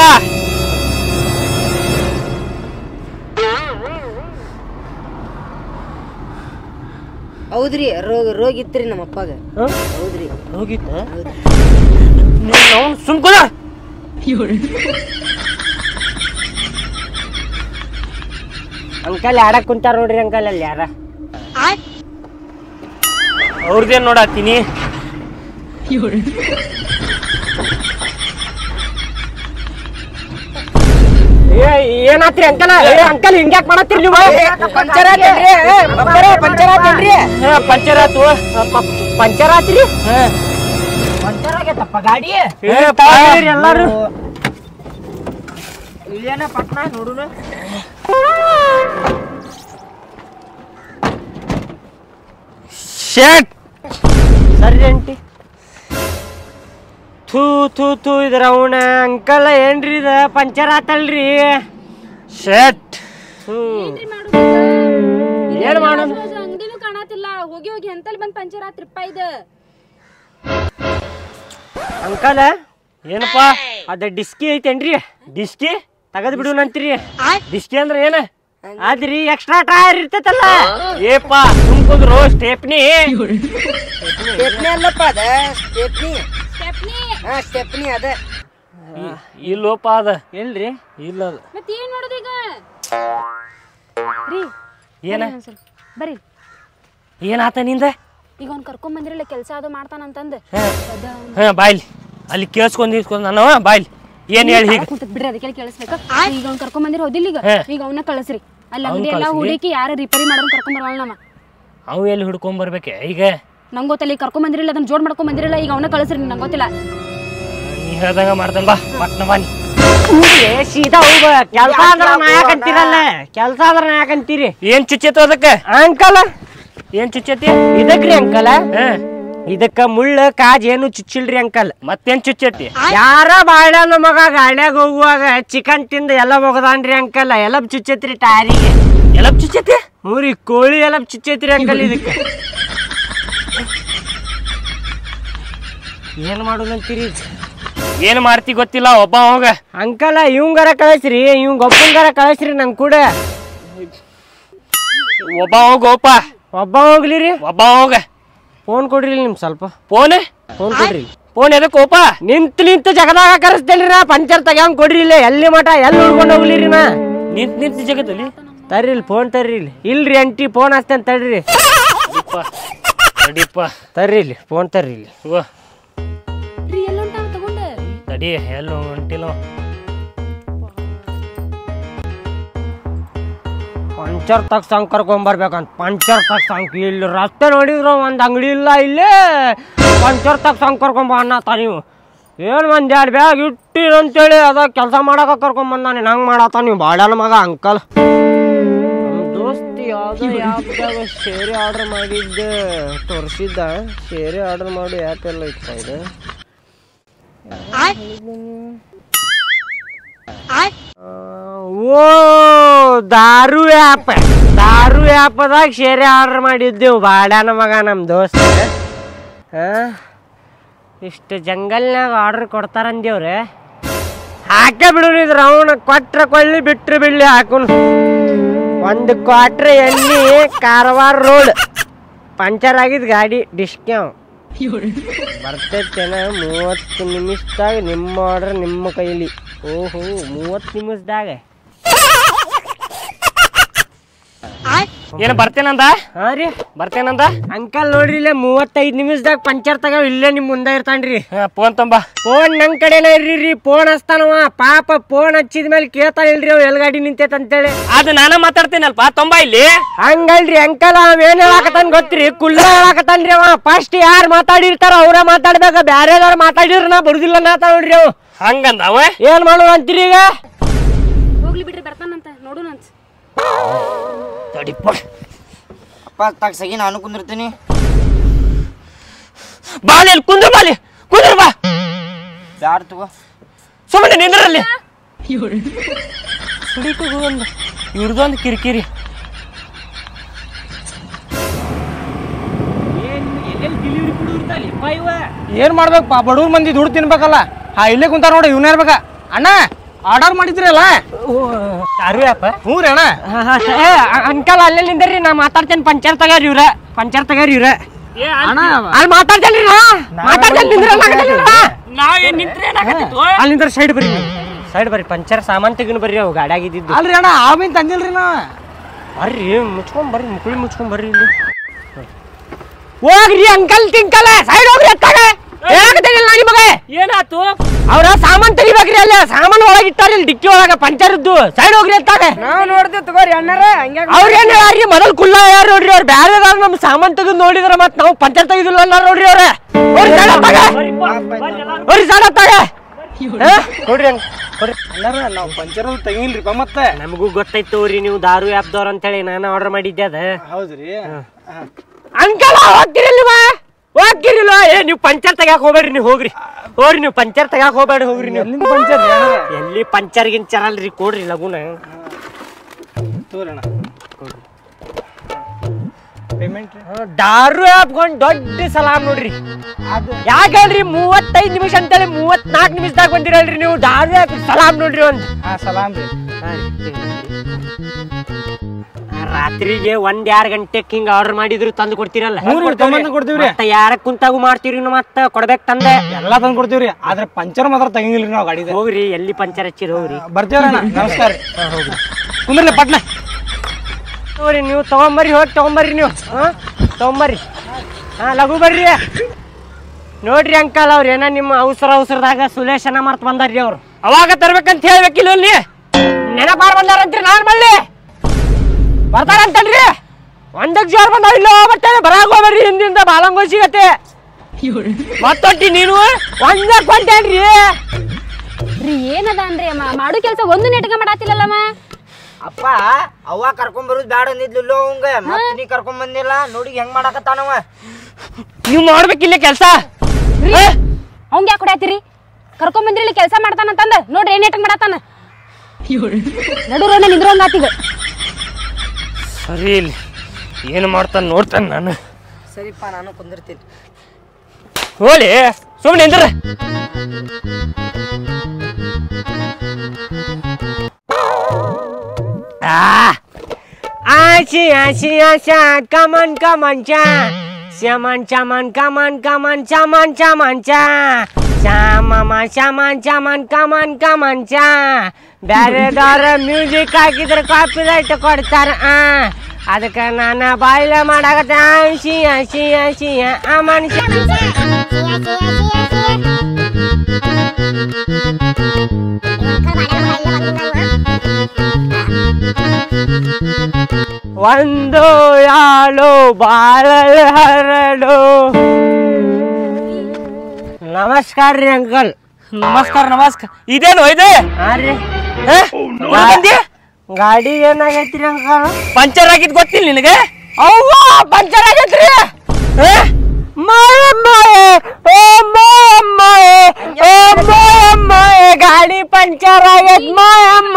ಹೌದ್ರಿ, ರೋಗ ರೋಗ ಇತ್ರಿ ನಮ್ಮ ಅಪ್ಪಗ. ಹೌದ್ರಿ ಹೋಗಿತ್ತ ನೀನು ಸುಮ್ ಕುಂದ್ರ. ಅಂಕಲ್ ಆಡಕ್ ಕುಂತಾರ ನೋಡ್ರಿ ಅಂಕಲ್ ಅಲ್ಲಿ ಯಾರ. ಅವ್ರದೇನ್ ನೋಡತ್ತೀನಿ. ಏನಾತ್ರಿ ಅಂಕಲ್? ಅಂಕಲ್ ಹಿಂಗ್ಯಾಕ್ ಮಾಡತ್ತೀರಿ ನೀವು? ಪಂಚರ್ ಆತೇನ್ರಿ? ಪಂಚರ್ ಆತೇನ್ರಿ? ಪಂಚರ್ ಆತು. ಪಂಚರ್ ಆತ್ರಿ? ಪಂಚರ್ ಆಗೈತಪ್ಪ ಗಾಡಿ. ಎಲ್ಲಾರು ಇಲ್ಲೇನ ಪಟ್ನ ನೋಡುನ. ಶೇಟ್ ಸರಿ ಅಂಟಿ. ಥೂ ಥೂ ಥೂ ಇದ್ರ ಅವನ ಅಂಕಲ್ ಏನ್ರಿ ಇದ ಪಂಚರ್ ಆತಲ್ರಿ? ಶೇಟ್ ಏನ್ ಮಾಡೋದು? ಅಂಗಡಿನೂ ಕಾಣತಿಲ್ಲ, ಹೋಗಿ ಹೋಗಿ ಎಂತಲ್ಲಿ ಬಂದ್ ಪಂಚರ್ ಆತ್ರಿಪ್ಪ ಇದು. ಅಂಕಲ್ ಏನಪ್ಪಾ ಅದ ಡಿಸ್ಕಿ ಐತೇನ್ರಿ? ಡಿಸ್ಕಿ ತಗದ್ ಬಿಡುನಂತ್ರಿ. ಡಿಸ್ಕಿ ಅಂದ್ರೆ ಏನ? ಆದ್ರಿ ಎಕ್ಸ್ಟ್ರಾ ಟೈರ್ ಇರ್ತೈತಲ್ಲ. ಏಪಾ ಸುಮ್ ಕುಂದ್ರು. ಸ್ಟೆಪ್ನಿ ಸ್ಟೆಪ್ನಿ ಅಲ್ಲಪ್ಪ, ಅದ ಸ್ಟೆಪ್ನಿ. ಸ್ಟೆಪ್ನಿ ಹಾ ಸ್ಟೆಪ್ನಿ ಅದ. ಇಲ್ಲೋಪ ಅದ ಎಲ್ರಿ? ಇಲ್ಲ ಅದ. ಮತ್ ಏನ್ ಮಾಡೋದು ಈಗ? ರೀ ಏನ ಬರ್ರಿ, ಏನಾತ ನಿಂದ? ಈಗ ಅವ್ನ್ ಕರ್ಕೊಂಡ್ ಬಂದಿರಲ್ಲ ಕೆಲ್ಸ ಅದು ಮಾಡ್ತಾನಂತಂದ್. ಹಾ ಬಾಯ್ಲಿ ಅಲ್ಲಿ ಕೇಳ್ಸ್ಕೊಂಡ್ ಇಸ್ಕೊಂಡ್ ನಾನು ಬಾಯ್ಲಿ ಏನ್ ಹೇಳಿ ಈಗ ಬಿಡ್ರಿ, ಅದಕ್ಕೆಲ್ಲ ಕೇಳಿಸ್ಬೇಕು. ಈಗ ಅವ್ನ್ ಕರ್ಕೊಂಡ್ ಬಂದಿರ ಹೋದಿಲ್ಲ, ಈಗ ಈಗ ಅವನ್ನ ಕಳಿಸ್ರಿ. ಅಲ್ಲಿ ಅಂಗಡಿ ಎಲ್ಲಾ ಹುಡುಕಿ ಯಾರು ರಿಪೇರಿ ಮಾಡೋನ್ ಕರ್ಕೊಂಡ್ ಬರವಲ್ಲ ನಮ್ಮ. ಅವು ಎಲ್ಲಿ ಹುಡ್ಕೊಂಡ್ ಬರ್ಬೇಕೆ ಈಗ? ನಂಗೆ ಗೊತ್ತಿಲ್ಲ ಈಗ ಕರ್ಕೊಂಡ್ ಬಂದಿರಲಿಲ್ಲ ಅದನ್ನ ಜೋಡ್ ಮಾಡ್ಕೊಂಡ್ ಬಂದಿರಲಿಲ್ಲ ಈಗ ಅವನ ಕಳಿಸ್ರಿ ನಂಗೆ ಗೊತ್ತಿಲ್ಲ ನೀ ಹೇಳ್ದಂಗ ಮಾಡ್ದನ್ ಬಾ ಪಟ್ನ ಬಾ ನೀ ಸೀದಾ ಹೋಗ ಕೆಲ್ಸ ಅಂದ್ರ ನಾ ಯಾಕಂತೀರಲ್ಲ ಕೆಲ್ಸ ಅಂದ್ರ ನಾ ಯಾಕಂತೀರಿ ಏನ್ ಚುಚ್ಚೈತು ಅದಕ್ಕೆ ಅಂಕಲ್ ಏನ್ ಚುಚ್ಚೈತಿ ಇದಕ್ರಿ ಅಂಕಲ್ ಹಾ ಇದಕ್ಕ ಮುಳ್ಳ ಕಾಜ್ ಏನು ಚುಚ್ಚಿಲ್ರಿ ಅಂಕಲ್ ಮತ್ತೇನ್ ಚುಚ್ಚೈತಿ ಯಾರ ಬಾಳ್ಯಾನ ಮಗ ಗಾಡ್ಯಾಗ ಹೋಗುವಾಗ ಚಿಕನ್ ತಿಂದ ಎಲ್ಲ ಹೋಗದಾನ್ರಿ ಅಂಕಲ್ ಎಲಬ್ ಚುಚ್ಚೈತ್ರಿ ಟೈರಿಗೆ ಎಲಬ್ ಚುಚ್ಚೈತಿ ಮೂರಿ ಕೋಳಿ ಎಲಬ್ ಚುಚ್ಚೈತ್ರಿ ಅಂಕಲ್ ಇದಕ್ಕ ಏನ್ ಮಾಡುದಂತೀರಿ ಏನ್ ಮಾಡ್ತಿ ಗೊತ್ತಿಲ್ಲ ಒಬ್ಬ ಹೋಗ ಅಂಕಲ್ ಇವಂಗಾರ ಕಳಿಸ್ರಿ ಇವಂಗ ಒಬ್ಬಂಗಾರ ಕಳಿಸ್ರಿ ನಂಗ್ ಕೂಡ ಒಬ್ಬ ಹೋಗೋಪ ಒಬ್ಬ ಹೋಗ್ಲಿರಿ ಒಬ್ಬ ಹೋಗ ಫೋನ್ ಕೊಡ್ರಿ ನಿಮ್ ಸ್ವಲ್ಪ ಫೋನ್ ಫೋನ್ ಕೊಡ್ರಿ ಫೋನ್ ಎದಕ್ ಓಪ ನಿಂತ್ ನಿಂತ ಜಗದಾಗ ಕರೆಸ್ತೇನ್ರಿ ನಾ ಪಂಚರ್ ತಗ್ಯಾಂಗ್ ಕೊಡ್ರಿ ಇಲ್ಲ ಎಲ್ಲಿ ಮಠ ಎಲ್ಲಿ ಉಳ್ಕೊಂಡು ಹೋಗ್ಲಿರಿ ನಾ ನಿಂತ್ ನಿಂತ ಜಗತ್ತಲ್ಲಿ ತರ್ರಿ ಇಲ್ಲಿ ಫೋನ್ ತರ್ರಿ ಇಲ್ಲಿ ಇಲ್ರಿ ಅಂಟಿ ಫೋನ್ ಹಚ್ತೇನೆ ತಡ್ರಿ ತಡಿಪ್ಪ ತರ್ರಿ ಇಲ್ಲಿ ಫೋನ್ ತರ್ರಿ ಇಲ್ಲಿ ತಡಿ ಎಲ್ಲೋ ಹೊಂಟಿಲ್ಲ ಪಂಚರ್ ತಗ್ ಸಂಗ್ ಕರ್ಕೊಂಬರ್ಬೇಕಂತ ಪಂಚರ್ ತಗ್ ಸಂಗ್ ಇಲ್ಲಿ ರಸ್ತೆ ನೋಡಿದ್ರ ಒಂದ್ ಅಂಗಡಿ ಇಲ್ಲ ಇಲ್ಲೇ ಪಂಚರ್ ತಗ್ ಸಂಗ್ ಕರ್ಕೊಂಬ ಅನ್ನತ್ತ ನೀವು ಏನ್ ಒಂದ್ ಎರಡು ಬ್ಯಾಗ್ ಇಟ್ಟಿರ ಅಂತೇಳಿ ಅದ ಕೆಲಸ ಮಾಡಕ ಕರ್ಕೊಂಬಂದಾನೆ ನಂಗೆ ಮಾಡತ್ತ ನೀವು ಬಾಡಲ್ ಮಗ ಅಂಕಲ್ ನಮ್ಮ ದೋಸ್ತಿ ಯಾವ್ದೋ ಯಾವ್ದಾಗ ಶೇರೆ ಆರ್ಡರ್ ಮಾಡಿದ್ದೆ ತೋರಿಸಿದ್ದ ಶೇರೆ ಆರ್ಡರ್ ಮಾಡಿ ಆ್ಯಪ್ ಎಲ್ಲ ಇತ್ತ ಇದು ಓ ದಾರು ಆ್ಯಪ್ ದಾರು ಆ್ಯಪ್ದಾಗ ಶೇರೆ ಆರ್ಡರ್ ಮಾಡಿದ್ದೆವು ಬಾಡ್ಯಾನ ಮಗ ನಮ್ಮ ದೋಸ್ತ ಇಷ್ಟು ಜಂಗಲ್ನಾಗ ಆರ್ಡರ್ ಕೊಡ್ತಾರಂದೇವ್ರೆ ಹಾಕೇ ಬಿಡೋನಿದ್ರು ಅವನು ಕೊಟ್ರ ಕೊಳ್ಳಿ ಬಿಟ್ರೆ ಬಿಡ್ಲಿ ಹಾಕುನು ಒಂದು ಕ್ವಾಟ್ರ್ ಎಣ್ಣೆ ಕಾರವಾರ ರೋಡ್ ಪಂಚರ್ ಆಗಿದ್ ಗಾಡಿ ಡಿಸ್ಕ್ಯಾವ್ ಬರ್ತೈತೇನ ಮೂವತ್ತು ನಿಮಿಷದಾಗ ನಿಮ್ಮ ಆರ್ಡರ್ ನಿಮ್ಮ ಕೈಲಿ ಓಹೋ ಮೂವತ್ತು ನಿಮಿಷದಾಗ ಏನ್ ಬರ್ತೇನಂದ ಹಾ ರೀ ಬರ್ತೇನಂದ ಅಂಕಲ್ ನೋಡ್ರಿ ಇಲ್ಲೇ ಮೂವತ್ತೈದು ನಿಮಿಷದಾಗ ಪಂಚರ್ ತಗ ಇಲ್ಲೇ ನಿಮ್ ಮುಂದೆ ಇರ್ತಾನ್ರಿ ಫೋನ್ ತಂಬ ಫೋನ್ ನಂಗ್ ಕಡೆನ ಇರ್ರಿ ಫೋನ್ ಹಚ್ತಾನವ ಪಾಪ ಫೋನ್ ಹಚ್ಚಿದ ಮೇಲೆ ಕೇಳ್ತಾನ ಇಲ್ರಿ ಅವ್ ಎಲ್ ಗಾಡಿ ನಿಂತೈತ್ ಅಂತೇಳಿ ಅದು ನಾನ ಮಾತಾಡ್ತೇನಲ್ಪ ತೊಂಬ ಇಲ್ಲಿ ಹಂಗಲ್ರಿ ಅಂಕಲ್ ಅವ್ ಏನ್ ಹೇಳಾಕತಾನ ಗೊತ್ತ್ರಿ ಕುಲ್ಲ ಹೇಳಾಕತಾನ್ರಿ ಅವ ಫಸ್ಟ್ ಯಾರು ಮಾತಾಡಿರ್ತಾರ ಅವ್ರ ಮಾತಾಡ್ಬೇಕ ಬ್ಯಾರೆದವ್ರ ಮಾತಾಡಿದ್ರ ನಾ ಬರುದಿಲ್ಲ ನಾತ ನೋಡ್ರಿ ಅವ್ ಹಂಗಂದ ಅವ ಏನ್ ಮಾಡೋಣ ಅಂತೀರಿ ಈಗ ಹೋಗ್ಲಿ ಬಿಡ್ರಿ ಬರ್ತಾನಂತ ನೋಡೋಣಂತ ತಡಿಪ್ಪ ಅಪ್ಪ ತಗ್ಸಗಿ ನಾನು ಕುಂದಿರ್ತೀನಿ ಬಾಲಿ ಅಲ್ಲಿ ಕುಂದ್ರ ಬಾಲಿ ಕುಂದ್ರ ಬಾ ಬ್ಯಾಡ ತಗೋ ಸುಮ್ಮನೆ ನಿಂದ್ರಲ್ಲಿ ಸುಡಿಕೂ ಒಂದು ಇವ್ರದೊಂದು ಕಿರಿಕಿರಿ ಏನ್ ಮಾಡ್ಬೇಕಪ್ಪ ಬಡವ್ರ ಮಂದಿ ದುಡ್ಡು ತಿನ್ಬೇಕಲ್ಲ ಹಾ ಇಲ್ಲೇ ಕುಂತಾರ ನೋಡಿ ಇವ್ನ ಇರ್ಬೇಕ ಅಣ್ಣ ಆರ್ಡರ್ ಮಾಡಿದ್ರಲ್ಲ ಯಾರು ಅಪ್ಪ ಹ್ಞೂ ರೀ ಅಣ್ಣ ಅಂಕಲ್ ಅಲ್ಲೇ ನಿಂದ್ರಿ ನಾ ಮಾತಾಡ್ತೇನೆ ಪಂಚರ್ ತಗಾರಿ ಇವ್ರ ಪಂಚರ್ ತಗಾರಿ ಇವ್ರ ಅಣ್ಣ ಅಲ್ಲಿ ಮಾತಾಡ್ತೇನ್ರಿ ನಾ ಮಾತಾಡ್ತೇನೆ ನಾವೇನ್ ನಿಂತ್ರೆ ಏನಾಗತ್ತಿತ್ತು ಅಲ್ಲಿ ನಿಂದ್ರ ಸೈಡ್ ಬರ್ರಿ ಸೈಡ್ ಬರ್ರಿ ಪಂಚರ್ ಸಾಮಾನ್ ತೆಗಿನ ಬರ್ರಿ ಅವು ಗಾಡಿಯಾಗಿದ್ದು ಅಲ್ರಿ ಅಣ್ಣ ಆಮೇನ್ ತಂದಿಲ್ರಿ ನಾ ಬರ್ರಿ ಮುಚ್ಕೊಂಡ್ ಬರ್ರಿ ಮುಕ್ಳಿ ಮುಚ್ಕೊಂಡ್ ಬರ್ರಿ ಇಲ್ಲಿ ಹೋಗ್ರಿ ಅಂಕಲ್ ತಿಂಕಲ್ ಸೈಡ್ ಹೋಗ್ರಿ ಅತ್ತಾಗ ಹೇಳಕತ್ತೇನಿಲ್ಲ ನಾ ನಿಮಗೆ ಏನಾತು ಅವ್ರ ಸಾಮಾನ್ ತೆಗಿಬೇಕ್ರಿ ಅಲ್ಲ ಸಾಮಾನ್ ಒಳಗೆ ಇಟ್ಟಾರ ಇಲ್ಲಿ ಡಿಕ್ಕಿ ಒಳಗ ಪಂಚರ್ ಇದ್ದು ಸೈಡ್ ಹೋಗ್ರಿ ಅತ್ತಾಗ ನಾವ್ ನೋಡ್ತೇವ್ ತಗೋರಿ ಅಣ್ಣಾರ ಹಂಗ ಅವ್ರ ಏನ್ ಹೇಳಾರಿ ಮೊದಲ್ ಕುಲ್ಲ ಯಾರು ನೋಡ್ರಿ ಅವ್ರ ಬ್ಯಾರೆ ನಮ್ ಸಾಮಾನ್ ತೆಗೆದು ನೋಡಿದ್ರ ಮತ್ ನಾವು ಪಂಚರ್ ತೆಗಿದಿಲ್ಲ ಅನ್ನಾರ ನೋಡ್ರಿ ಅವ್ರ ಅವ್ರಿ ಸೈಡ್ ಅತ್ತಾಗ ಅವ್ರಿ ಸೈಡ್ ಅತ್ತಾಗ ನೋಡ್ರಿ ಹಂಗ ಅಣ್ಣಾರ ನಾವ್ ಪಂಚರ್ ತೆಗಿಲ್ರಿಪ್ಪ ಮತ್ತೆ ನಮಗೂ ಗೊತ್ತೈತು ಅವ್ರಿ ನೀವು ದಾರು ಆ್ಯಪ್ದವ್ರ ಅಂತೇಳಿ ನಾನು ಆರ್ಡರ್ ಮಾಡಿದ್ದೆ ಅದ ಹೌದ್ರಿ ಅಂಕಲ್ ಹೋಗ್ತಿರಿಲ್ವ ಹೋಗ್ತಿರಿಲ್ವ ಏ ನೀವು ಪಂಚರ್ ತೆಗ್ಯಾಕ ಹೋಗ್ಬೇಡ್ರಿ ನೀವು ಹೋಗ್ರಿ ಹೋಗ್ರಿ ನೀವು ಪಂಚರ್ ತೆಗ್ಯಾಕ ಹೋಗ್ಬೇಡ್ರಿ ಹೋಗ್ರಿ ನೀವು ಎಲ್ಲಿಂದ ಪಂಚರ್ ಎಲ್ಲಿ ಪಂಚರ್ ಗಿಂಚರ್ ಅಲ್ರಿ ಕೊಡ್ರಿ ಲಗುನ ತಗೋರಣ ಪೇಮೆಂಟ್ ದಾರು ಹಾಪ್ಕೊಂಡ್ ದೊಡ್ಡ ಸಲಾಮ್ ನೋಡ್ರಿ ಯಾಕೆ ಹೇಳ್ರಿ ಮೂವತ್ತೈದು ನಿಮಿಷ ಅಂತೇಳಿ ಮೂವತ್ನಾಲ್ಕು ನಿಮಿಷದಾಗ ಬಂದಿರಲ್ರಿ ನೀವು ದಾರು ಹಾಕಿ ಸಲಾಮ್ ನೋಡ್ರಿ ಒಂದ್ ಹಾ ಸಲಾಮ್ ರೀ ರಾತ್ರಿಗೆ ಒಂದ್ ಎರಡ್ ಗಂಟೆಕ್ ಹಿಂಗ ಆರ್ಡರ್ ಮಾಡಿದ್ರು ತಂದು ಕೊಡ್ತೀರಲ್ಲ ಕೊಡ್ತೀವ್ರಿ ಮತ್ತೆ ಯಾರ ಕುಂತಾಗು ಮಾಡ್ತೀರಿ ಮತ್ತ ಕೊಡ್ಬೇಕ್ ತಂದೆ ಎಲ್ಲಾ ತಂದ್ ಕೊಡ್ತೀವ್ರಿ ಆದ್ರೆ ಪಂಚರ್ ಮಾತ್ರ ತೆಗಿಂಗಿಲ್ರಿ ನಾವ್ ಗಾಡಿ ಹೋಗ್ರಿ ಎಲ್ಲಿ ಪಂಚರ್ ಹಚ್ಚಿರಿ ಹೋಗ್ರಿ ಬರ್ತೀವ್ರಣ್ಣ ನಮಸ್ಕಾರ ಹೋಗ್ರಿ ಕುಂದ್ರಲಿ ಪಟ್ನ ಹೋಗ್ರಿ ನೀವು ತಗೊಂಬರ್ರಿ ಹೋಗಿ ತಗೊಂಬರ್ರಿ ನೀವು ಹಾ ತಗೊಂಬರ್ರಿ ಹಾ ಲಘು ಬರ್ರಿ ನೋಡ್ರಿ ಅಂಕಲ್ ಅವ್ರ ಏನ ನಿಮ್ಮ ಅವಸರ ಅವಸರದಾಗ ಸುಲೇಶನ ಮರ್ತ್ ಬಂದಾರ್ರಿ ಅವ್ರು ಅವಾಗ ತರ್ಬೇಕಂತ ಹೇಳ್ಬೇಕಿಲ್ಲ ಅಲ್ಲಿ ನೆನಪಾರ್ ಬಂದಾರಂತ್ರಿ ನಾನ್ ಮಳ್ಳಿ ಬರ್ತಾರಂತಲ್ರಿ ಒಂದಕ್ಕೆ ಜೋರ್ ಬಂದಾವ ಇಲ್ಲ ಮತ್ತೆ ಬರಾಗ ಹೋಗ್ಬೇಡ್ರಿ ಹಿಂದಿಂದ ಬಾಲಂಗೋ ಸಿಗತ್ತೆ ಮತ್ತೊಟ್ಟಿ ನೀನು ಒಂದಕ್ಕೆ ಹೊಂಟೇನ್ರಿ ರೀ ಏನದ ಅನ್ರಿ ಅಮ್ಮ ಮಾಡು ಕೆಲಸ ಒಂದು ನೆಟ್ಗ ಮಾಡಾತಿಲ್ಲಲ್ಲಮ್ಮ ಅಪ್ಪ ಅವ್ವ ಕರ್ಕೊಂಡ್ ಬರುದ್ ಬ್ಯಾಡ ಅಂದಿದ್ಲಿಲ್ಲೋ ಅವಂಗ ಮತ್ ನೀ ಕರ್ಕೊಂಡ್ ಬಂದಿಲ್ಲ ನೋಡಿ ಹೆಂಗ್ ಮಾಡಾಕತ್ತಾನವ ನೀವು ಮಾಡ್ಬೇಕಿಲ್ಲ ಕೆಲಸ ಅವಂಗ ಯಾಕೆ ಹೊಡ್ಯಾತಿರಿ ಕರ್ಕೊಂಡ್ ಬಂದ್ರಿ ಇಲ್ಲಿ ಕೆಲಸ ಮಾಡ್ತಾನಂತಂದ ನೋಡ್ರಿ ಏನ್ ನೆಟ್ಗ ಮಾಡಾತಾನ ನಡು ರೋಡ್ ನಿಂದ್ರಂಗ ಆತಿಗ ಸರಿ ಇಲ್ಲಿ ಏನು ಮಾಡ್ತಾನೆ ನೋಡ್ತಾನೆ ನಾನು ಸರಿಪ್ಪ ನಾನು ಕುಂದಿರ್ತೀನಿ ಹೋಲಿ ಸುಮ್ಮನೆ ನಿಂದ್ರ ಆಶಿ ಆಶಿ ಆಶಾ ಕಮನ್ ಕಮನ್ ಚಾ ಶ್ಯಾಮನ್ ಚಾಮನ್ ಕಮನ್ ಕಮನ್ ಚಾಮನ್ ಚಾಮನ್ ಚಾ ಶ್ಯಾಮಮ ಶ್ಯಾಮನ್ ಚಾಮನ್ ಕಮನ್ ಕಮನ್ ಚಾ ಬ್ಯಾರೆದವ್ರ ಮ್ಯೂಸಿಕ್ ಹಾಕಿದ್ರೆ ಕಾಪಿ ರೈಟ್ ಕೊಡ್ತಾರ ಆ ಅದಕ್ಕೆ ನಾನು ಬಾಯ್ಲೆ ಮಾಡಾಕತ್ತೆ ಆಶಿ ಆಶಿ ಆಶಿ ಆ ಮನುಷ್ಯ ಒಂದು ಯಾಳು ಬಾಳಲ್ ಹರಡು ನಮಸ್ಕಾರ ರೀ ಅಂಕಲ್ ನಮಸ್ಕಾರ ನಮಸ್ಕಾರ ಇದೇನು ಇದು ಹಾ ರೀ ಬಂದಿ ಗಾಡಿ ಏನಾಗೈತ್ರಿ ಅಂಕಲ್ ಪಂಚರ್ ಆಗಿದ್ ಗೊತ್ತಿಲ್ಲ ನಿನಗೆ ಅವ್ವ ಪಂಚರ್ ಆಗೈತ್ರಿ ಗಾಡಿ ಪಂಚರ್ ಆಗೈತ್ ಮಾಯಮ್ಮ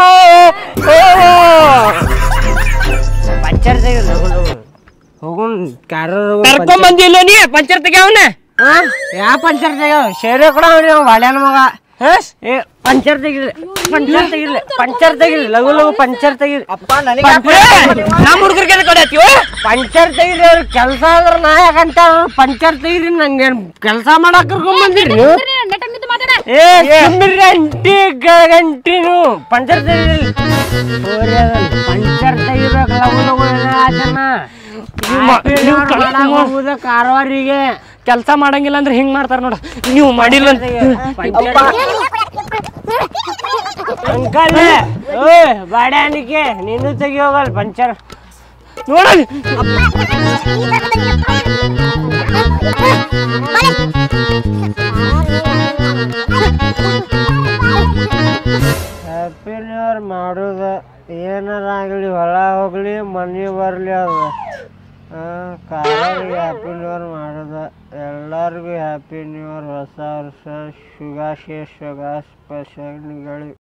ಪಂಚರ್ ತೆಗಿಲ್ಲ ಹೋಗುನ್ ಕಾರ ಕರ್ಕೊಂಡ್ ಬಂದಿಲ್ಲ ನೀ ಪಂಚರ್ ತೆಗ್ಯಾವನ ಯಾ ಪಂಚರ್ ತೆಗ್ಯಾವ ಶೇರೆ ಕೂಡ ಅವ್ರಿ ಅವ್ ಬಾಳ್ಯಾನ ಮಗ ಏ ಪಂಚರ್ ತೆಗಿಲಿ ಪಂಚರ್ ತೆಗಿಲಿ ಪಂಚರ್ ತೆಗಿಲಿ ಲಘು ಲಘು ಪಂಚರ್ ತೆಗಿಲಿ ಅಪ್ಪ ನನಗೆ ನಮ್ಮ ಹುಡುಗರಿಗೆ ಕೊಡತ್ತೀವ ಪಂಚರ್ ತೆಗಿರಿ ಅವ್ರ ಕೆಲಸ ಅಂದ್ರ ನಾ ಯಾಕಂತ ಪಂಚರ್ ತೆಗಿರಿ ನಂಗೆ ಕೆಲಸ ಮಾಡಕ್ ಕರ್ಕೊಂಡ್ ಬಂದಿರಿ ನೀವು ನೆಟ್ಟಗ್ ನಿಂತು ಮಾತಾಡ ಏ ಸುಮ್ಮಿರ್ರಿ ಅಂಟಿ ಗಂಟಿನು ಪಂಚರ್ ತೆಗಿರಿ ಪಂಚರ್ ತೆಗಿಬೇಕು ಲಘು ಲಘು ಅದನ್ನ ಹೋಗುದ ಕಾರವಾರಿಗೆ ಕೆಲಸ ಮಾಡಂಗಿಲ್ಲ ಅಂದ್ರೆ ಹಿಂಗ್ ಮಾಡ್ತಾರ ನೋಡ ನೀವು ಮಾಡಿಲ್ಲ ಅಂಕಲ್ ಓ ಬಾಡ್ಯಾನಿಕೆ ನೀನು ತೆಗಿ ಹೋಗಲ್ ಪಂಚರ್ ನೋಡ ಹ್ಯಾಪಿ ನ್ಯೂ ಇಯರ್ ಮಾಡೋದ ಏನಾರಾಗಲಿ ಹೊಲ ಹೋಗ್ಲಿ ಮನೆ ಬರಲಿ ಅದು ಕಾರಿಗೆ ಹ್ಯಾಪಿ ನ್ಯೂ ಇಯರ್ ಮಾಡೋದ ಎಲ್ಲರಿಗೂ ಹ್ಯಾಪಿ ನ್ಯೂ ಇಯರ್ ಹೊಸ ವರ್ಷ ಶುಭಾಶಯ ಶುಭಾಶಯಗಳು